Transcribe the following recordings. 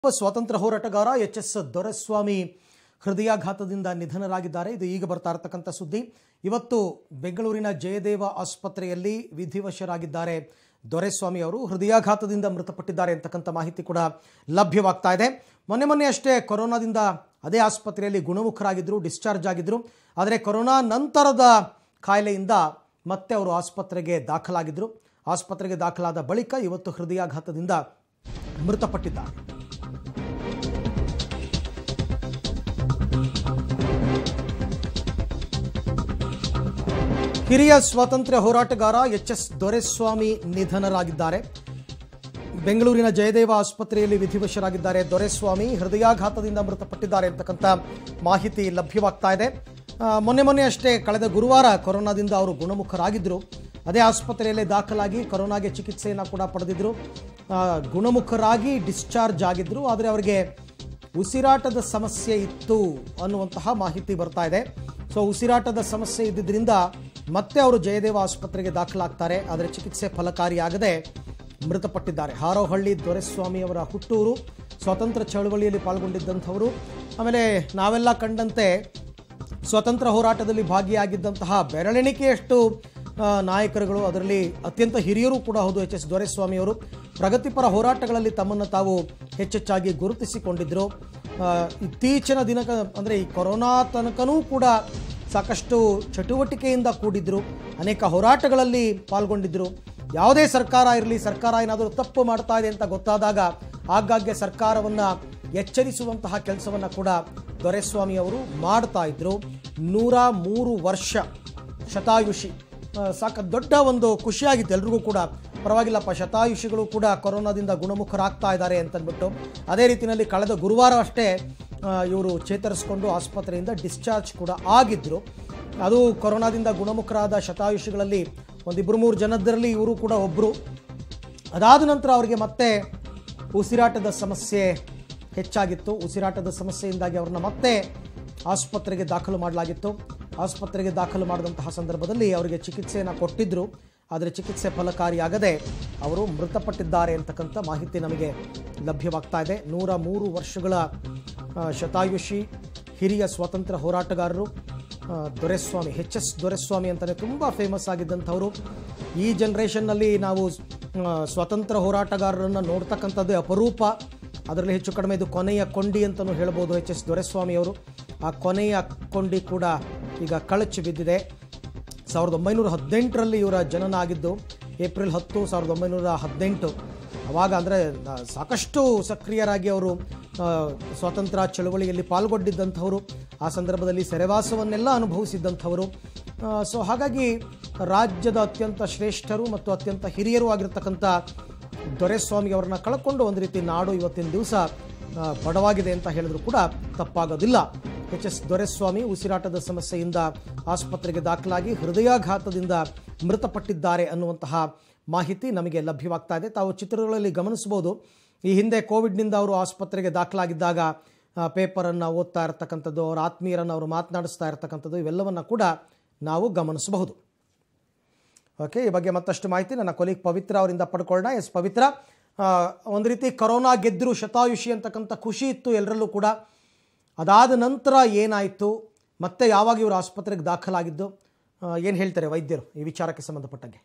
ಸ್ವಾತಂತ್ರ್ಯ ಹೋರಾಟಗಾರ ಎಚ್.ಎಸ್. ದೊರೆಸ್ವಾಮಿ ಹೃದಯಾಘಾತದಿಂದ ನಿಧನರಾಗಿದ್ದಾರೆ. ಇದು ಈಗ ಬರ್ತಾ ಇರತಕ್ಕಂಥ ಸುದ್ದಿ. ಇವತ್ತು ಬೆಂಗಳೂರಿನ ಜಯದೇವ ಆಸ್ಪತ್ರೆಯಲ್ಲಿ ವಿಧಿವಶರಾಗಿದ್ದಾರೆ ದೊರೆಸ್ವಾಮಿ ಅವರು. ಹೃದಯಾಘಾತದಿಂದ ಮೃತಪಟ್ಟಿದ್ದಾರೆ ಅಂತಕ್ಕಂಥ ಮಾಹಿತಿ ಕೂಡ ಲಭ್ಯವಾಗ್ತಾ ಇದೆ. ಮೊನ್ನೆ ಅಷ್ಟೇ ಕೊರೋನಾದಿಂದ ಅದೇ ಆಸ್ಪತ್ರೆಯಲ್ಲಿ ಗುಣಮುಖರಾಗಿದ್ದರು, ಡಿಸ್ಚಾರ್ಜ್ ಆಗಿದ್ದರು. ಆದರೆ ಕೊರೋನಾ ನಂತರದ ಕಾಯಿಲೆಯಿಂದ ಮತ್ತೆ ಅವರು ಆಸ್ಪತ್ರೆಗೆ ದಾಖಲಾಗಿದ್ದರು. ಆಸ್ಪತ್ರೆಗೆ ದಾಖಲಾದ ಬಳಿಕ ಇವತ್ತು ಹೃದಯಾಘಾತದಿಂದ ಮೃತಪಟ್ಟಿದ್ದಾರೆ. ಹಿರಿಯ ಸ್ವಾತಂತ್ರ್ಯ ಹೋರಾಟಗಾರ ಎಚ್.ಎಸ್. ದೊರೆಸ್ವಾಮಿ ನಿಧನರಾಗಿದ್ದಾರೆ. ಬೆಂಗಳೂರಿನ ಜಯದೇವ ಆಸ್ಪತ್ರೆಯಲ್ಲಿ ವಿಧಿವಶರಾಗಿದ್ದಾರೆ ದೊರೆಸ್ವಾಮಿ. ಹೃದಯಾಘಾತದಿಂದ ಮೃತಪಟ್ಟಿದ್ದಾರೆ ಅಂತಕ್ಕಂಥ ಮಾಹಿತಿ ಲಭ್ಯವಾಗ್ತಾ ಇದೆ. ಮೊನ್ನೆ ಅಷ್ಟೇ ಕಳೆದ ಗುರುವಾರ ಕೊರೋನಾದಿಂದ ಅವರು ಗುಣಮುಖರಾಗಿದ್ದರು. ಅದೇ ಆಸ್ಪತ್ರೆಯಲ್ಲೇ ದಾಖಲಾಗಿ ಕೊರೋನಾಗೆ ಚಿಕಿತ್ಸೆಯನ್ನು ಕೂಡ ಪಡೆದಿದ್ದರು. ಗುಣಮುಖರಾಗಿ ಡಿಸ್ಚಾರ್ಜ್ ಆಗಿದ್ದರು. ಆದರೆ ಅವರಿಗೆ ಉಸಿರಾಟದ ಸಮಸ್ಯೆ ಇತ್ತು ಅನ್ನುವಂತಹ ಮಾಹಿತಿ ಬರ್ತಾ ಇದೆ. ಸೊ ಉಸಿರಾಟದ ಸಮಸ್ಯೆ ಇದ್ದಿದ್ದರಿಂದ ಮತ್ತೆ ಅವರು ಜಯದೇವ ಆಸ್ಪತ್ರೆಗೆ ದಾಖಲಾಗ್ತಾರೆ. ಆದರೆ ಚಿಕಿತ್ಸೆ ಫಲಕಾರಿಯಾಗದೆ ಮೃತಪಟ್ಟಿದ್ದಾರೆ. ಹಾರೋಹಳ್ಳಿ ದೊರೆಸ್ವಾಮಿ ಅವರ ಹುಟ್ಟೂರು. ಸ್ವಾತಂತ್ರ್ಯ ಚಳವಳಿಯಲ್ಲಿ ಪಾಲ್ಗೊಂಡಿದ್ದಂಥವರು. ಆಮೇಲೆ ನಾವೆಲ್ಲ ಕಂಡಂತೆ ಸ್ವಾತಂತ್ರ್ಯ ಹೋರಾಟದಲ್ಲಿ ಭಾಗಿಯಾಗಿದ್ದಂತಹ ಬೆರಳೆಣಿಕೆಯಷ್ಟು ನಾಯಕರುಗಳು, ಅದರಲ್ಲಿ ಅತ್ಯಂತ ಹಿರಿಯರು ಕೂಡ ಹೌದು ಎಚ್.ಎಸ್. ದೊರೆಸ್ವಾಮಿ ಅವರು. ಪ್ರಗತಿಪರ ಹೋರಾಟಗಳಲ್ಲಿ ತಮ್ಮನ್ನು ತಾವು ಹೆಚ್ಚೆಚ್ಚಾಗಿ ಗುರುತಿಸಿಕೊಂಡಿದ್ದರು. ಇತ್ತೀಚಿನ ದಿನಕ ಅಂದರೆ ಈ ಕೊರೋನಾ ತನಕನೂ ಕೂಡ ಸಾಕಷ್ಟು ಚಟುವಟಿಕೆಯಿಂದ ಕೂಡಿದ್ರು. ಅನೇಕ ಹೋರಾಟಗಳಲ್ಲಿ ಪಾಲ್ಗೊಂಡಿದ್ದರು. ಯಾವುದೇ ಸರ್ಕಾರ ಇರಲಿ, ಸರ್ಕಾರ ಏನಾದರೂ ತಪ್ಪು ಮಾಡ್ತಾ ಇದೆ ಅಂತ ಗೊತ್ತಾದಾಗ ಆಗಾಗ್ಗೆ ಸರ್ಕಾರವನ್ನು ಎಚ್ಚರಿಸುವಂತಹ ಕೆಲಸವನ್ನು ಕೂಡ ದೊರೆಸ್ವಾಮಿ ಅವರು ಮಾಡ್ತಾ ಇದ್ರು. 103 ವರ್ಷ ಶತಾಯುಷಿ. ದೊಡ್ಡ ಒಂದು ಖುಷಿಯಾಗಿತ್ತು ಎಲ್ರಿಗೂ ಕೂಡ. ಪರವಾಗಿಲ್ಲಪ್ಪ, ಶತಾಯುಷಿಗಳು ಕೂಡ ಕೊರೋನಾದಿಂದ ಗುಣಮುಖರಾಗ್ತಾ ಇದ್ದಾರೆ ಅಂತಂದ್ಬಿಟ್ಟು. ಅದೇ ರೀತಿಯಲ್ಲಿ ಕಳೆದ ಗುರುವಾರ ಅಷ್ಟೇ ಇವರು ಚೇತರಿಸಿಕೊಂಡು ಆಸ್ಪತ್ರೆಯಿಂದ ಡಿಸ್ಚಾರ್ಜ್ ಕೂಡ ಆಗಿದ್ದರು. ಅದು ಕೊರೋನಾದಿಂದ ಗುಣಮುಖರಾದ ಶತಾಯುಷಿಗಳಲ್ಲಿ ಒಂದು 2-3 ಜನದಲ್ಲಿ ಇವರು ಕೂಡ ಒಬ್ಬರು. ಅದಾದ ನಂತರ ಅವರಿಗೆ ಮತ್ತೆ ಉಸಿರಾಟದ ಸಮಸ್ಯೆ ಹೆಚ್ಚಾಗಿತ್ತು. ಉಸಿರಾಟದ ಸಮಸ್ಯೆಯಿಂದಾಗಿ ಅವ್ರನ್ನ ಮತ್ತೆ ಆಸ್ಪತ್ರೆಗೆ ದಾಖಲು ಮಾಡಲಾಗಿತ್ತು. ಆಸ್ಪತ್ರೆಗೆ ದಾಖಲು ಮಾಡಿದಂತಹ ಸಂದರ್ಭದಲ್ಲಿ ಅವರಿಗೆ ಚಿಕಿತ್ಸೆಯನ್ನು ಕೊಟ್ಟಿದ್ದರು. ಆದರೆ ಚಿಕಿತ್ಸೆ ಫಲಕಾರಿಯಾಗದೆ ಅವರು ಮೃತಪಟ್ಟಿದ್ದಾರೆ ಅಂತಕ್ಕಂಥ ಮಾಹಿತಿ ನಮಗೆ ಲಭ್ಯವಾಗ್ತಾ ಇದೆ. 103 ವರ್ಷಗಳ ಶತಾಯುಷಿ ಹಿರಿಯ ಸ್ವಾತಂತ್ರ್ಯ ಹೋರಾಟಗಾರರು ದೊರೆಸ್ವಾಮಿ, ಎಚ್.ಎಸ್. ದೊರೆಸ್ವಾಮಿ ಅಂತಲೇ ತುಂಬ ಫೇಮಸ್ ಆಗಿದ್ದಂಥವರು. ಈ ಜನ್ರೇಷನ್ನಲ್ಲಿ ನಾವು ಸ್ವಾತಂತ್ರ್ಯ ಹೋರಾಟಗಾರರನ್ನು ನೋಡ್ತಕ್ಕಂಥದ್ದು ಅಪರೂಪ. ಅದರಲ್ಲಿ ಹೆಚ್ಚು ಕಡಿಮೆ ಇದು ಕೊನೆಯ ಕೊಂಡಿ ಅಂತಲೂ ಹೇಳ್ಬೋದು ಎಚ್.ಎಸ್. ದೊರೆಸ್ವಾಮಿ ಅವರು. ಆ ಕೊನೆಯ ಕೊಂಡಿ ಕೂಡ ಈಗ ಕಳಚಿ ಬಿದ್ದಿದೆ. 1918ರಲ್ಲಿ ಇವರ ಜನನ ಆಗಿದ್ದು. ಏಪ್ರಿಲ್ 10, 1918. ಅವಾಗ ಅಂದರೆ ಸಾಕಷ್ಟು ಸಕ್ರಿಯರಾಗಿ ಅವರು ಸ್ವಾತಂತ್ರ್ಯ ಚಳವಳಿಯಲ್ಲಿ ಪಾಲ್ಗೊಂಡಿದ್ದಂಥವರು. ಆ ಸಂದರ್ಭದಲ್ಲಿ ಸೆರೆವಾಸವನ್ನೆಲ್ಲ ಅನುಭವಿಸಿದ್ದಂಥವರು. ಸೊ ಹಾಗಾಗಿ ರಾಜ್ಯದ ಅತ್ಯಂತ ಶ್ರೇಷ್ಠರು ಮತ್ತು ಅತ್ಯಂತ ಹಿರಿಯರು ಆಗಿರ್ತಕ್ಕಂಥ ದೊರೆಸ್ವಾಮಿ ಅವರನ್ನ ಕಳ್ಕೊಂಡು ಒಂದು ರೀತಿ ನಾಡು ಇವತ್ತಿನ ದಿವಸ ಬಡವಾಗಿದೆ ಅಂತ ಹೇಳಿದ್ರು ಕೂಡ ತಪ್ಪಾಗೋದಿಲ್ಲ. ಎಚ್.ಎಸ್. ದೊರೆಸ್ವಾಮಿ ಉಸಿರಾಟದ ಸಮಸ್ಯೆಯಿಂದ ಆಸ್ಪತ್ರೆಗೆ ದಾಖಲಾಗಿ ಹೃದಯಾಘಾತದಿಂದ ಮೃತಪಟ್ಟಿದ್ದಾರೆ ಅನ್ನುವಂತಹ ಮಾಹಿತಿ ನಮಗೆ ಲಭ್ಯವಾಗ್ತಾ ಇದೆ. ತಾವು ಚಿತ್ರಗಳಲ್ಲಿ ಗಮನಿಸಬಹುದು. ಈ ಹಿಂದೆ ಕೋವಿಡ್ನಿಂದ ಅವರು ಆಸ್ಪತ್ರೆಗೆ ದಾಖಲಾಗಿದ್ದಾಗ ಪೇಪರನ್ನು ಓದ್ತಾ ಇರತಕ್ಕಂಥದ್ದು, ಅವರ ಆತ್ಮೀಯರನ್ನು ಅವರು ಮಾತನಾಡಿಸ್ತಾ ಇರತಕ್ಕಂಥದ್ದು, ಇವೆಲ್ಲವನ್ನು ಕೂಡ ನಾವು ಗಮನಿಸಬಹುದು. ಓಕೆ, ಈ ಬಗ್ಗೆ ಮತ್ತಷ್ಟು ಮಾಹಿತಿ ನನ್ನ ಕೊಲೀಗ್ ಪವಿತ್ರ ಅವರಿಂದ ಪಡ್ಕೊಳ್ಳೋಣ. ಎಸ್ ಪವಿತ್ರ, ಒಂದು ರೀತಿ ಕೊರೋನಾ ಗೆದ್ದರು, ಶತಾಯುಷಿ ಅಂತಕ್ಕಂಥ ಖುಷಿ ಇತ್ತು ಎಲ್ಲರಲ್ಲೂ ಕೂಡ. ಅದಾದ ನಂತರ ಏನಾಯಿತು, ಮತ್ತೆ ಯಾವಾಗ ಇವರು ಆಸ್ಪತ್ರೆಗೆ ದಾಖಲಾಗಿದ್ದು, ಏನು ಹೇಳ್ತಾರೆ ವೈದ್ಯರು ಈ ವಿಚಾರಕ್ಕೆ ಸಂಬಂಧಪಟ್ಟಂಗೆ?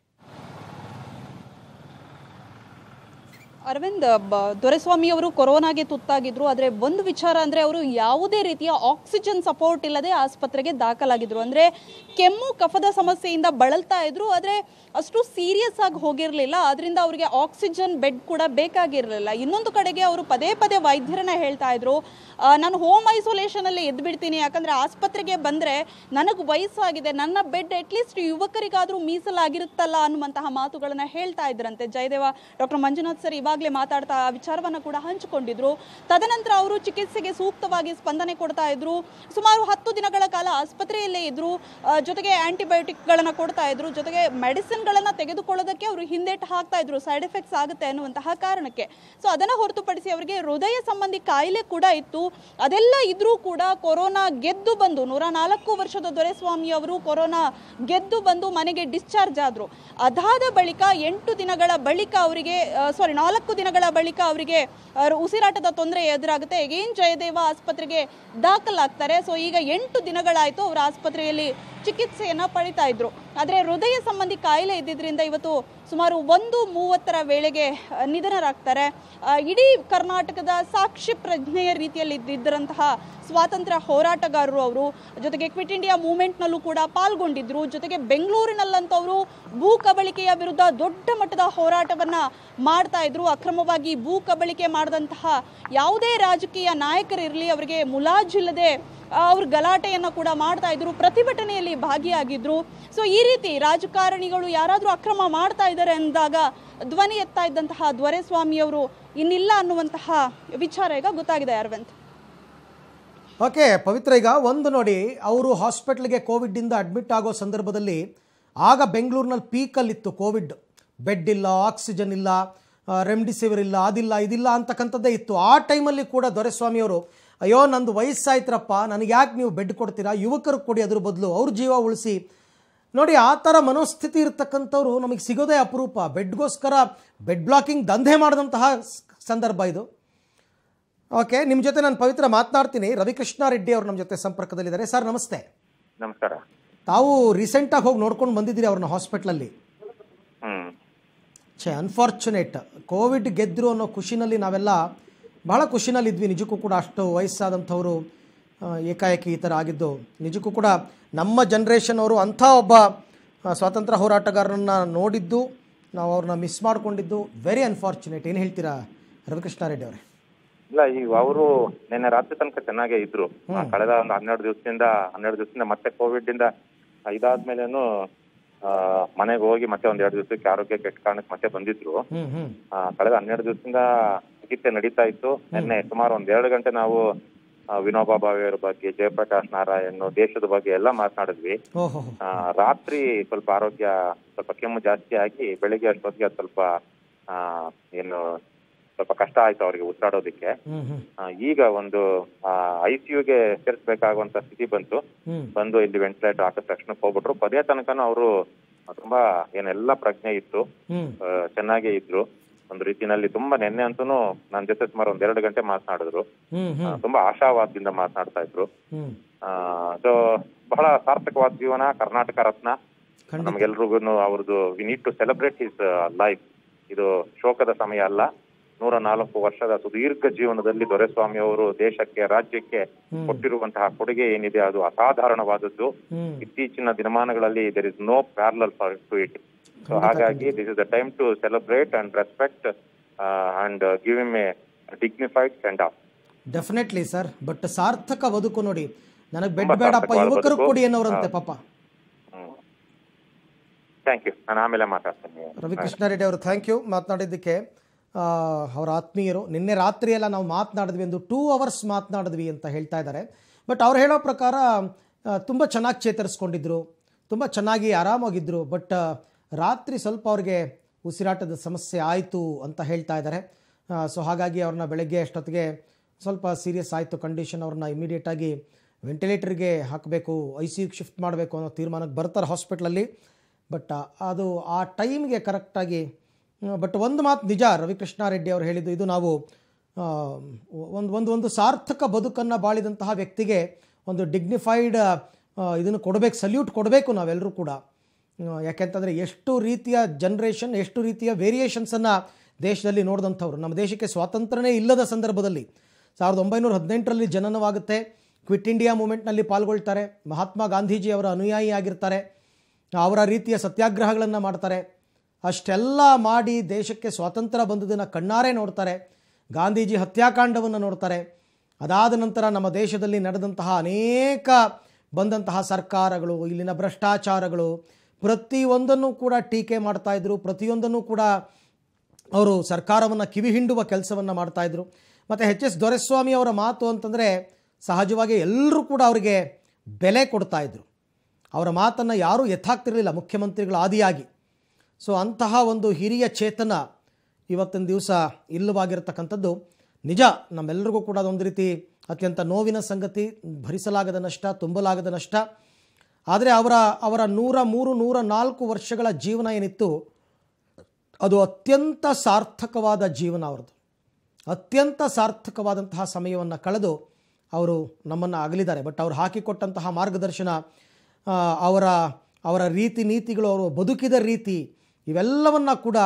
ಅರವಿಂದ್, ದೊರೆಸ್ವಾಮಿ ಅವರು ಕೊರೋನಾಗೆ ತುತ್ತಾಗಿದ್ರು. ಆದರೆ ಒಂದು ವಿಚಾರ ಅಂದರೆ ಅವರು ಯಾವುದೇ ರೀತಿಯ ಆಕ್ಸಿಜನ್ ಸಪೋರ್ಟ್ ಇಲ್ಲದೆ ಆಸ್ಪತ್ರೆಗೆ ದಾಖಲಾಗಿದ್ರು. ಅಂದರೆ ಕೆಮ್ಮು ಕಫದ ಸಮಸ್ಯೆಯಿಂದ ಬಳಲ್ತಾ ಇದ್ರು. ಆದರೆ ಅಷ್ಟು ಸೀರಿಯಸ್ ಆಗಿ ಹೋಗಿರಲಿಲ್ಲ. ಅದರಿಂದ ಅವರಿಗೆ ಆಕ್ಸಿಜನ್ ಬೆಡ್ ಕೂಡ ಬೇಕಾಗಿರಲಿಲ್ಲ. ಇನ್ನೊಂದು ಕಡೆಗೆ ಅವರು ಪದೇ ವೈದ್ಯರನ್ನ ಹೇಳ್ತಾ ಇದ್ರು, ನಾನು ಹೋಮ್ ಐಸೋಲೇಷನಲ್ಲಿ ಎದ್ಬಿಡ್ತೀನಿ, ಯಾಕಂದರೆ ಆಸ್ಪತ್ರೆಗೆ ಬಂದರೆ ನನಗೆ ವಯಸ್ಸಾಗಿದೆ, ನನ್ನ ಬೆಡ್ ಅಟ್ಲೀಸ್ಟ್ ಯುವಕರಿಗಾದರೂ ಮೀಸಲಾಗಿರುತ್ತಲ್ಲ ಅನ್ನುವಂತಹ ಮಾತುಗಳನ್ನು ಹೇಳ್ತಾ ಇದ್ರಂತೆ. ಜಯದೇವ ಡಾಕ್ಟರ್ ಮಂಜುನಾಥ್ ಸರ್ ಇವಾಗಲೇ ಮಾತಾಡ್ತಾ ಆ ವಿಚಾರವನ್ನು ಕೂಡ ಹಂಚಿಕೊಂಡಿದ್ರು. ತದನಂತರ ಅವರು ಚಿಕಿತ್ಸೆಗೆ ಸೂಕ್ತವಾಗಿ ಸ್ಪಂದನೆ ಕೊಡ್ತಾ ಇದ್ರು. ಸುಮಾರು 10 ದಿನಗಳ ಕಾಲ ಆಸ್ಪತ್ರೆಯಲ್ಲೇ ಇದ್ರು. ಜೊತೆಗೆ ಆಂಟಿಬಯೋಟಿಕ್ಗಳನ್ನು ಕೊಡ್ತಾ ಇದ್ರು. ಜೊತೆಗೆ ಮೆಡಿಸಿನ್ಗಳನ್ನು ತೆಗೆದುಕೊಳ್ಳೋದಕ್ಕೆ ಅವರು ಹಿಂದೇಟು ಹಾಕ್ತಾ ಇದ್ರು, ಸೈಡ್ ಎಫೆಕ್ಟ್ಸ್ ಆಗುತ್ತೆ ಅನ್ನುವಂತಹ ಕಾರಣಕ್ಕೆ. ಸೊ ಅದನ್ನು ಹೊರತುಪಡಿಸಿ ಅವರಿಗೆ ಹೃದಯ ಸಂಬಂಧಿ ಕಾಯಿಲೆ ಕೂಡ ಇತ್ತು. ಅದೆಲ್ಲ ಇದ್ರೂ ಕೂಡ ಕೊರೋನಾ ಗೆದ್ದು ಬಂದು 104 ವರ್ಷದ ದೊರೆಸ್ವಾಮಿ ಅವರು ಕೊರೋನಾ ಗೆದ್ದು ಬಂದು ಮನೆಗೆ ಡಿಸ್ಚಾರ್ಜ್ ಆದರು. ಅದಾದ ಬಳಿಕ 8 ದಿನಗಳ ಬಳಿಕ ಅವರಿಗೆ 4 4 ದಿನಗಳ ಬಳಿಕ ಅವರಿಗೆ ಉಸಿರಾಟದ ತೊಂದರೆ ಎದುರಾಗುತ್ತೆ. ಎಗೇನ್ ಜಯದೇವ ಆಸ್ಪತ್ರೆಗೆ ದಾಖಲಾಗ್ತಾರೆ. ಸೊ ಈಗ 8 ದಿನಗಳಾಯಿತು ಅವರು ಆಸ್ಪತ್ರೆಯಲ್ಲಿ ಚಿಕಿತ್ಸೆಯನ್ನ ಪಡಿತಾ ಇದ್ರು. ಆದರೆ ಹೃದಯ ಸಂಬಂಧಿ ಕಾಯಿಲೆ ಇದ್ದಿದ್ರಿಂದ ಇವತ್ತು ಸುಮಾರು 1:30 ವೇಳೆಗೆ ನಿಧನರಾಗ್ತಾರೆ. ಇಡೀ ಕರ್ನಾಟಕದ ಸಾಕ್ಷಿ ಪ್ರಜ್ಞೆಯ ರೀತಿಯಲ್ಲಿ ಇದ್ದಿದ್ದಂತಹ ಸ್ವಾತಂತ್ರ್ಯ ಹೋರಾಟಗಾರರು ಅವರು. ಜೊತೆಗೆ ಕ್ವಿಟ್ ಇಂಡಿಯಾ ಮೂವ್ಮೆಂಟ್ನಲ್ಲೂ ಕೂಡ ಪಾಲ್ಗೊಂಡಿದ್ರು. ಜೊತೆಗೆ ಬೆಂಗಳೂರಿನಲ್ಲಂತವರು ಭೂ ಕಬಳಿಕೆಯ ವಿರುದ್ಧ ದೊಡ್ಡ ಮಟ್ಟದ ಹೋರಾಟವನ್ನ ಮಾಡ್ತಾ ಇದ್ರು. ಅಕ್ರಮವಾಗಿ ಭೂ ಕಬಳಿಕೆ ಮಾಡಿದಂತಹ ಯಾವುದೇ ರಾಜಕೀಯ ನಾಯಕರಿರಲಿ ಅವರಿಗೆ ಮುಲಾಜಿಲ್ಲದೆ ಅವ್ರ ಗಲಾಟೆಯನ್ನು ಕೂಡ ಮಾಡ್ತಾ ಇದ್ರು, ಪ್ರತಿಭಟನೆಯಲ್ಲಿ ಭಾಗಿಯಾಗಿದ್ರು. ಸೊ ಈ ರೀತಿ ರಾಜಕಾರಣಿಗಳು ಯಾರಾದರೂ ಅಕ್ರಮ ಮಾಡ್ತಾ ಇದ್ದಾರೆ ಅಂದಾಗ ಧ್ವನಿ ಎತ್ತಾ ಇದ್ದಂತಹ ದೊರೆಸ್ವಾಮಿ ಅವರು ಇನ್ನಿಲ್ಲ ಅನ್ನುವಂತಹ ವಿಚಾರ ಈಗ ಗೊತ್ತಾಗಿದೆ. ಅರವಿಂದ್, ಓಕೆ ಪವಿತ್ರ, ಈಗ ಒಂದು ನೋಡಿ, ಅವರು ಹಾಸ್ಪಿಟ್ಲಿಗೆ ಕೋವಿಡ್ಡಿಂದ ಅಡ್ಮಿಟ್ ಆಗೋ ಸಂದರ್ಭದಲ್ಲಿ ಆಗ ಬೆಂಗಳೂರಿನಲ್ಲಿ ಪೀಕಲ್ಲಿತ್ತು ಕೋವಿಡ್. ಬೆಡ್ ಇಲ್ಲ, ಆಕ್ಸಿಜನ್ ಇಲ್ಲ, ರೆಮ್ಡಿಸಿವಿರ್ ಇಲ್ಲ, ಅದಿಲ್ಲ ಇದಿಲ್ಲ ಅಂತಕ್ಕಂಥದ್ದೇ ಇತ್ತು. ಆ ಟೈಮಲ್ಲಿ ಕೂಡ ದೊರೆಸ್ವಾಮಿಯವರು ಅಯ್ಯೋ ನಂದು ವಯಸ್ಸಾಯ್ತರಪ್ಪ, ನನಗೆ ಯಾಕೆ ನೀವು ಬೆಡ್ ಕೊಡ್ತೀರಾ, ಯುವಕರು ಕೊಡಿ, ಅದ್ರ ಬದಲು ಅವ್ರ ಜೀವ ಉಳಿಸಿ. ನೋಡಿ, ಆ ಥರ ಮನೋಸ್ಥಿತಿ ಇರ್ತಕ್ಕಂಥವ್ರು ನಮಗೆ ಸಿಗೋದೇ ಅಪರೂಪ. ಬೆಡ್ಗೋಸ್ಕರ ಬೆಡ್ ಬ್ಲಾಕಿಂಗ್ ದಂಧೆ ಮಾಡಿದಂತಹ ಸಂದರ್ಭ ಇದು. ಓಕೆ, ನಿಮ್ಮ ಜೊತೆ ನಾನು ಪವಿತ್ರ ಮಾತನಾಡ್ತೀನಿ. ರವಿಕೃಷ್ಣ ರೆಡ್ಡಿ ಅವರು ನಮ್ಮ ಜೊತೆ ಸಂಪರ್ಕದಲ್ಲಿದ್ದಾರೆ. ಸರ್ ನಮಸ್ತೆ. ನಮಸ್ಕಾರ. ತಾವು ರೀಸೆಂಟಾಗಿ ಹೋಗಿ ನೋಡ್ಕೊಂಡು ಬಂದಿದ್ದೀರಿ ಅವ್ರನ್ನ ಹಾಸ್ಪಿಟ್ಲಲ್ಲಿ. ಅನ್ಫಾರ್ಚುನೇಟ್, ಕೋವಿಡ್ ಗೆದ್ದರು ಅನ್ನೋ ಖುಷಿನಲ್ಲಿ ನಾವೆಲ್ಲ ಬಹಳ ಖುಷಿನಲ್ಲಿದ್ವಿ. ನಿಜಕ್ಕೂ ಕೂಡ ಅಷ್ಟು ವಯಸ್ಸಾದಂಥವರು ಏಕಾಏಕಿ ಈ ಥರ ಆಗಿದ್ದು ನಿಜಕ್ಕೂ ಕೂಡ ನಮ್ಮ ಜನ್ರೇಷನ್ ಅವರು ಅಂಥ ಒಬ್ಬ ಸ್ವಾತಂತ್ರ್ಯ ಹೋರಾಟಗಾರರನ್ನ ನೋಡಿದ್ದು, ನಾವು ಅವ್ರನ್ನ ಮಿಸ್ ಮಾಡ್ಕೊಂಡಿದ್ದು ವೆರಿ ಅನ್ಫಾರ್ಚುನೇಟ್. ಏನು ಹೇಳ್ತೀರಾ ರವಿಕೃಷ್ಣ ರೆಡ್ಡಿ ಅವರೇ? ಇಲ್ಲ, ಈಗ ಅವರು ನಿನ್ನೆ ರಾತ್ರಿ ತನಕ ಚೆನ್ನಾಗೇ ಇದ್ರು. ಕಳೆದ ಒಂದು 12 ದಿವಸದಿಂದ ಮತ್ತೆ ಕೋವಿಡ್ ಇಂದ ಇದಾದ್ಮೇಲೆನು ಮನೆಗೆ ಹೋಗಿ ಮತ್ತೆ ಒಂದ್ 2 ದಿವಸಕ್ಕೆ ಆರೋಗ್ಯ ಕೆಟ್ಟ ಕಾರಣಕ್ಕೆ ಮತ್ತೆ ಬಂದಿದ್ರು. ಕಳೆದ 12 ದಿವಸದಿಂದ ಚಿಕಿತ್ಸೆ ನಡೀತಾ ಇತ್ತು. ನಿನ್ನೆ ಸುಮಾರು 1-2 ಗಂಟೆ ನಾವು ವಿನೋಬಾ ಭಾವೆಯವರ ಬಗ್ಗೆ, ಜಯಪ್ರಕಾಶ್ ನಾರಾಯಣ್, ದೇಶದ ಬಗ್ಗೆ ಎಲ್ಲ ಮಾತನಾಡಿದ್ವಿ. ರಾತ್ರಿ ಸ್ವಲ್ಪ ಆರೋಗ್ಯ ಸ್ವಲ್ಪ ಕೆಮ್ಮು ಜಾಸ್ತಿ ಆಗಿ ಬೆಳಿಗ್ಗೆ ಅಷ್ಟೊತ್ತಿಗೆ ಸ್ವಲ್ಪ ಸ್ವಲ್ಪ ಕಷ್ಟ ಆಯ್ತು ಅವ್ರಿಗೆ ಉಸಿರಾಡೋದಿಕ್ಕೆ. ಈಗ ಒಂದು ICUಗೆ ಸೇರಿಸಬೇಕಾಗುವಂತ ಸ್ಥಿತಿ ಬಂದು ಇಲ್ಲಿ ವೆಂಟಿಲೇಟರ್ ಹಾಕಿದ ತಕ್ಷಣಕ್ಕೆ ಹೋಗ್ಬಿಟ್ರು. ಪದೇ ತನಕನೂ ಅವರು ತುಂಬಾ ಏನೆಲ್ಲ ಪ್ರಜ್ಞೆ ಇತ್ತು, ಚೆನ್ನಾಗೇ ಇದ್ರು. ಒಂದು ರೀತಿನಲ್ಲಿ ತುಂಬಾ ನಿನ್ನೆ ಅಂತೂ ನನ್ನ ಜೊತೆ ಸುಮಾರು 1-2 ಗಂಟೆ ಮಾತನಾಡಿದ್ರು. ತುಂಬಾ ಆಶಾವಾದದಿಂದ ಮಾತನಾಡ್ತಾ ಇದ್ರು. ಸೊ ಬಹಳ ಸಾರ್ಥಕವಾದ ಜೀವನ, ಕರ್ನಾಟಕ ರತ್ನ. ನಮ್ಗೆಲ್ರಿಗೂ ಅವ್ರದ್ದು we need to celebrate his life. ಇದು ಶೋಕದ ಸಮಯ ಅಲ್ಲ. 104 ವರ್ಷದ ಸುದೀರ್ಘ ಜೀವನದಲ್ಲಿ ದೊರೆಸ್ವಾಮಿ ಅವರು ದೇಶಕ್ಕೆ, ರಾಜ್ಯಕ್ಕೆ ಕೊಟ್ಟಿರುವಂತಹ ಕೊಡುಗೆ ಏನಿದೆ ಅದು ಅಸಾಧಾರಣವಾದದ್ದು. ಇತ್ತೀಚಿನ ದಿನಮಾನಗಳಲ್ಲಿ there is no parallel for to it. So ಹಾಗಾಗಿ this is the time to celebrate and respect and give him a dignified send off. Definitely sir, but ಸಾರ್ಥಕ ಬದುಕು ನೋಡಿ. ನನಗೆ ಬೆಡ್ ಬೇಡಪ್ಪ, ಯುವಕರು ಕೊಡಿ ಅನ್ನೋರಂತೆ ಪಾಪ. Thank you. ನಾನು ಆಮೇಲೆ ಮಾತಾಡ್ತೀನಿ. ರವಿಕೃಷ್ಣ ರೆಡ್ಡಿ ಅವರು ಥ್ಯಾಂಕ್ ಯು ಮಾತನಾಡಿದ್ದಕ್ಕೆ. ಅವರ ಆತ್ಮೀಯರು ನಿನ್ನೆ ರಾತ್ರಿ ಎಲ್ಲ ನಾವು ಮಾತನಾಡಿದ್ವಿ, ಒಂದು 2 ಅವರ್ಸ್ ಮಾತನಾಡಿದ್ವಿ ಅಂತ ಹೇಳ್ತಾ ಇದ್ದಾರೆ. ಬಟ್ ಅವ್ರು ಹೇಳೋ ಪ್ರಕಾರ ತುಂಬ ಚೆನ್ನಾಗಿ ಚೇತರಿಸ್ಕೊಂಡಿದ್ರು, ತುಂಬ ಚೆನ್ನಾಗಿ ಆರಾಮಾಗಿದ್ದರು. ಬಟ್ ರಾತ್ರಿ ಸ್ವಲ್ಪ ಅವ್ರಿಗೆ ಉಸಿರಾಟದ ಸಮಸ್ಯೆ ಆಯಿತು ಅಂತ ಹೇಳ್ತಾ ಇದ್ದಾರೆ. ಸೊ ಹಾಗಾಗಿ ಅವ್ರನ್ನ ಬೆಳಗ್ಗೆ ಅಷ್ಟೊತ್ತಿಗೆ ಸ್ವಲ್ಪ ಸೀರಿಯಸ್ ಆಯಿತು ಕಂಡೀಷನ್. ಅವ್ರನ್ನ ಇಮಿಡಿಯೇಟಾಗಿ ವೆಂಟಿಲೇಟರ್ಗೆ ಹಾಕಬೇಕು, ICUಗೆ ಶಿಫ್ಟ್ ಮಾಡಬೇಕು ಅನ್ನೋ ತೀರ್ಮಾನಕ್ಕೆ ಬರ್ತಾರೆ ಹಾಸ್ಪಿಟ್ಲಲ್ಲಿ. ಬಟ್ ಅದು ಆ ಟೈಮ್ಗೆ ಕರೆಕ್ಟಾಗಿ. ಬಟ್ ಒಂದು ಮಾತು ನಿಜ, ರವಿಕೃಷ್ಣ ರೆಡ್ಡಿ ಅವರು ಹೇಳಿದ್ದು, ಇದು ನಾವು ಒಂದು ಸಾರ್ಥಕ ಬದುಕನ್ನು ಬಾಳಿದಂತಹ ವ್ಯಕ್ತಿಗೆ ಒಂದು ಡಿಗ್ನಿಫೈಡ್ ಇದನ್ನು ಕೊಡಬೇಕು, ಸಲ್ಯೂಟ್ ಕೊಡಬೇಕು ನಾವೆಲ್ಲರೂ ಕೂಡ. ಯಾಕೆಂತಂದರೆ ಎಷ್ಟು ರೀತಿಯ ಜನ್ರೇಷನ್, ಎಷ್ಟು ರೀತಿಯ ವೇರಿಯೇಷನ್ಸನ್ನು ದೇಶದಲ್ಲಿ ನೋಡಿದಂಥವ್ರು. ನಮ್ಮ ದೇಶಕ್ಕೆ ಸ್ವಾತಂತ್ರ್ಯನೇ ಇಲ್ಲದ ಸಂದರ್ಭದಲ್ಲಿ 1918ರಲ್ಲಿ ಜನನವಾಗುತ್ತೆ. ಕ್ವಿಟ್ ಇಂಡಿಯಾ ಮೂವ್ಮೆಂಟ್ನಲ್ಲಿ ಪಾಲ್ಗೊಳ್ತಾರೆ. ಮಹಾತ್ಮ ಗಾಂಧೀಜಿ ಅವರ ಅನುಯಾಯಿ ಆಗಿರ್ತಾರೆ. ಅವರ ರೀತಿಯ ಸತ್ಯಾಗ್ರಹಗಳನ್ನು ಮಾಡ್ತಾರೆ. ಅಷ್ಟೆಲ್ಲ ಮಾಡಿ ದೇಶಕ್ಕೆ ಸ್ವಾತಂತ್ರ್ಯ ಬಂದುದನ್ನು ಕಣ್ಣಾರೆ ನೋಡ್ತಾರೆ. ಗಾಂಧೀಜಿ ಹತ್ಯಾಕಾಂಡವನ್ನು ನೋಡ್ತಾರೆ. ಅದಾದ ನಂತರ ನಮ್ಮ ದೇಶದಲ್ಲಿ ನಡೆದಂತಹ ಅನೇಕ ಬಂದಂತಹ ಸರ್ಕಾರಗಳು, ಇಲ್ಲಿನ ಭ್ರಷ್ಟಾಚಾರಗಳು, ಪ್ರತಿಯೊಂದನ್ನು ಕೂಡ ಟೀಕೆ ಮಾಡ್ತಾಯಿದ್ರು. ಪ್ರತಿಯೊಂದನ್ನು ಕೂಡ ಅವರು ಸರ್ಕಾರವನ್ನು ಕಿವಿ ಹಿಂಡುವ ಕೆಲಸವನ್ನು ಮಾಡ್ತಾಯಿದ್ರು. ಮತ್ತು HS ದೊರೆಸ್ವಾಮಿ ಅವರ ಮಾತು ಅಂತಂದರೆ ಸಹಜವಾಗಿ ಎಲ್ಲರೂ ಕೂಡ ಅವರಿಗೆ ಬೆಲೆ ಕೊಡ್ತಾಯಿದ್ರು. ಅವರ ಮಾತನ್ನು ಯಾರೂ ಎತ್ತಾಗ್ತಿರಲಿಲ್ಲ ಮುಖ್ಯಮಂತ್ರಿಗಳ ಆದಿಯಾಗಿ. ಸೊ ಅಂತಹ ಒಂದು ಹಿರಿಯ ಚೇತನ ಇವತ್ತಿನ ದಿವಸ ಇಲ್ಲವಾಗಿರ್ತಕ್ಕಂಥದ್ದು ನಿಜ. ನಮ್ಮೆಲ್ಲರಿಗೂ ಕೂಡ ಅದೊಂದು ರೀತಿ ಅತ್ಯಂತ ನೋವಿನ ಸಂಗತಿ, ಭರಿಸಲಾಗದ ನಷ್ಟ, ತುಂಬಲಾಗದ ನಷ್ಟ. ಆದರೆ ಅವರ 103-104 ವರ್ಷಗಳ ಜೀವನ ಏನಿತ್ತು ಅದು ಅತ್ಯಂತ ಸಾರ್ಥಕವಾದ ಜೀವನ ಅವ್ರದ್ದು. ಅತ್ಯಂತ ಸಾರ್ಥಕವಾದಂತಹ ಸಮಯವನ್ನು ಕಳೆದು ಅವರು ನಮ್ಮನ್ನು ಅಗಲಿದ್ದಾರೆ. ಬಟ್ ಅವರು ಹಾಕಿಕೊಟ್ಟಂತಹ ಮಾರ್ಗದರ್ಶನ, ಅವರ ರೀತಿ ನೀತಿಗಳು, ಅವರು ಬದುಕಿದ ರೀತಿ, ಇವೆಲ್ಲವನ್ನ ಕೂಡ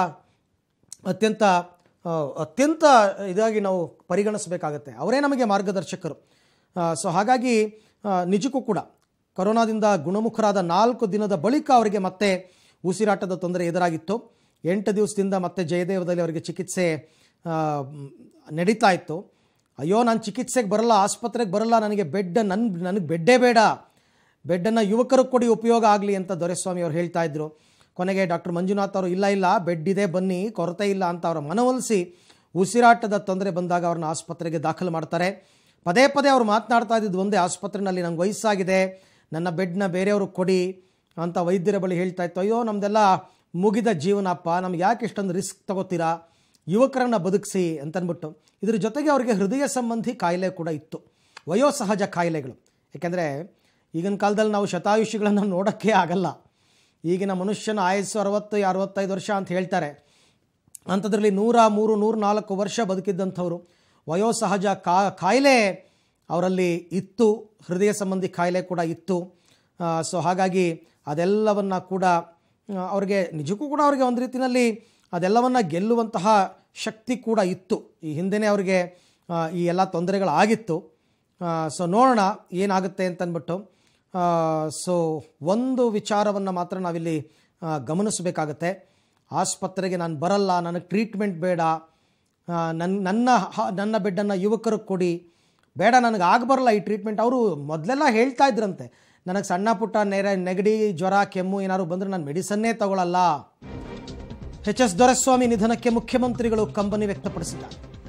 ಅತ್ಯಂತ ಇದಾಗಿ ನಾವು ಪರಿಗಣಿಸಬೇಕಾಗತ್ತೆ. ಅವರೇ ನಮಗೆ ಮಾರ್ಗದರ್ಶಕರು. ಸೊ ಹಾಗಾಗಿ ನಿಜಕ್ಕೂ ಕೂಡ ಕೊರೋನಾದಿಂದ ಗುಣಮುಖರಾದ 4 ದಿನದ ಬಳಿಕ ಅವರಿಗೆ ಮತ್ತೆ ಉಸಿರಾಟದ ತೊಂದರೆ ಎದುರಾಗಿತ್ತು. 8 ದಿವಸದಿಂದ ಮತ್ತೆ ಜಯದೇವದಲ್ಲಿ ಅವರಿಗೆ ಚಿಕಿತ್ಸೆ ನಡೀತಾ ಇತ್ತು. ಅಯ್ಯೋ, ನಾನು ಚಿಕಿತ್ಸೆಗೆ ಬರಲ್ಲ, ಆಸ್ಪತ್ರೆಗೆ ಬರಲ್ಲ, ನನಗೆ ನನಗೆ ಬೆಡ್ಡೇ ಬೇಡ, ಬೆಡ್ಡನ್ನು ಯುವಕರಿಗೆ ಕೊಡಿ, ಉಪಯೋಗ ಆಗಲಿ ಅಂತ ದೊರೆಸ್ವಾಮಿ ಅವರು ಹೇಳ್ತಾ ಇದ್ರು. ಕೊನೆಗೆ ಡಾಕ್ಟರ್ ಮಂಜುನಾಥ್ ಅವರು ಇಲ್ಲ ಬೆಡ್ ಇದೆ, ಬನ್ನಿ, ಕೊರತೆ ಇಲ್ಲ ಅಂತ ಅವರ ಮನವೊಲಿಸಿ ಉಸಿರಾಟದ ತೊಂದರೆ ಬಂದಾಗ ಅವ್ರನ್ನ ಆಸ್ಪತ್ರೆಗೆ ದಾಖಲು ಮಾಡ್ತಾರೆ. ಪದೇ ಅವ್ರು ಮಾತನಾಡ್ತಾ ಇದ್ದಿದ್ದು ಒಂದೇ, ಆಸ್ಪತ್ರೆಯಲ್ಲಿ ನಂಗೆ ವಯಸ್ಸಾಗಿದೆ, ನನ್ನ ಬೆಡ್ನ ಬೇರೆಯವ್ರಿಗೆ ಕೊಡಿ ಅಂತ ವೈದ್ಯರ ಬಳಿ ಹೇಳ್ತಾ ಇತ್ತು. ಅಯ್ಯೋ, ನಮ್ಮದೆಲ್ಲ ಮುಗಿದ ಜೀವನಪ್ಪ, ನಮ್ಗೆ ಯಾಕೆ ಇಷ್ಟೊಂದು ರಿಸ್ಕ್ ತಗೋತೀರಾ, ಯುವಕರನ್ನು ಬದುಕಿಸಿ ಅಂತನ್ಬಿಟ್ಟು. ಇದ್ರ ಜೊತೆಗೆ ಅವರಿಗೆ ಹೃದಯ ಸಂಬಂಧಿ ಕಾಯಿಲೆ ಕೂಡ ಇತ್ತು, ವಯೋಸಹಜ ಕಾಯಿಲೆಗಳು. ಏಕೆಂದರೆ ಈಗಿನ ಕಾಲದಲ್ಲಿ ನಾವು ಶತಾಯುಷಿಗಳನ್ನು ನೋಡೋಕ್ಕೆ ಆಗಲ್ಲ. ಈಗಿನ ಮನುಷ್ಯನ ಆಯಸ್ಸು 60-65 ವರ್ಷ ಅಂತ ಹೇಳ್ತಾರೆ. ಅಂಥದ್ರಲ್ಲಿ 103, 104 ವರ್ಷ ಬದುಕಿದ್ದಂಥವ್ರು. ವಯೋಸಹಜ ಕಾಯಿಲೆ ಅವರಲ್ಲಿ ಇತ್ತು, ಹೃದಯ ಸಂಬಂಧಿ ಕಾಯಿಲೆ ಕೂಡ ಇತ್ತು. ಸೊ ಹಾಗಾಗಿ ಅದೆಲ್ಲವನ್ನು ಕೂಡ ಅವ್ರಿಗೆ ನಿಜಕ್ಕೂ ಕೂಡ ಅವ್ರಿಗೆ ಒಂದು ರೀತಿಯಲ್ಲಿ ಅದೆಲ್ಲವನ್ನು ಗೆಲ್ಲುವಂತಹ ಶಕ್ತಿ ಕೂಡ ಇತ್ತು. ಈ ಹಿಂದೆಯೇ ಅವರಿಗೆ ಈ ಎಲ್ಲ ತೊಂದರೆಗಳಾಗಿತ್ತು. ಸೊ ನೋಡೋಣ ಏನಾಗುತ್ತೆ ಅಂತಂದ್ಬಿಟ್ಟು. ಸೊ ಒಂದು ವಿಚಾರವನ್ನು ಮಾತ್ರ ನಾವಿಲ್ಲಿ ಗಮನಿಸಬೇಕಾಗತ್ತೆ. ಆಸ್ಪತ್ರೆಗೆ ನಾನು ಬರಲ್ಲ, ನನಗೆ ಟ್ರೀಟ್ಮೆಂಟ್ ಬೇಡ, ನನ್ನ ಬೆಡ್ಡನ್ನು ಯುವಕರಿಗೆ ಕೊಡಿ, ಬೇಡ, ನನಗೆ ಆಗಬರಲ್ಲ ಈ ಟ್ರೀಟ್ಮೆಂಟ್. ಅವರು ಮೊದಲೆಲ್ಲ ಹೇಳ್ತಾ ಇದ್ರಂತೆ, ನನಗೆ ಸಣ್ಣ ಪುಟ್ಟ ನೆಗಡಿ, ಜ್ವರ, ಕೆಮ್ಮು ಏನಾದ್ರು ಬಂದರೆ ನಾನು ಮೆಡಿಸನ್ನೇ ತಗೊಳ್ಳಲ್ಲ. ಎಚ್ ಎಸ್ ದೊರೆಸ್ವಾಮಿ ನಿಧನಕ್ಕೆ ಮುಖ್ಯಮಂತ್ರಿಗಳು ಕಂಬನಿ ವ್ಯಕ್ತಪಡಿಸಿದ್ದಾರೆ.